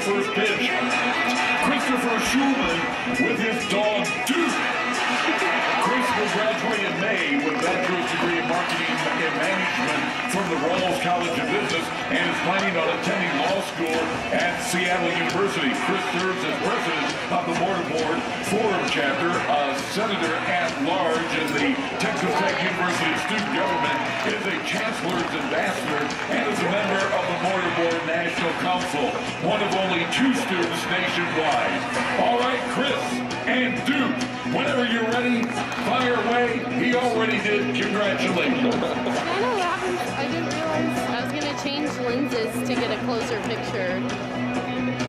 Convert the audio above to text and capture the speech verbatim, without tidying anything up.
first pitch. Christopher Shulman with his dog, Duke. Chris will graduate in May with a bachelor's degree in marketing and management from the Rawls College of Business and is planning on attending law school at Seattle University. Chris serves as president of the Mortar Board Forum chapter, a senator at large in the Texas Tech University Student Government, is a chancellor's ambassador, and is a member of the Mortar Board National Council, one of only two students nationwide. All right, Chris and Duke, whenever you're ready, fire away. He already did. Congratulations. I don't know what happened. I didn't realize I was going to change lenses to get a closer picture.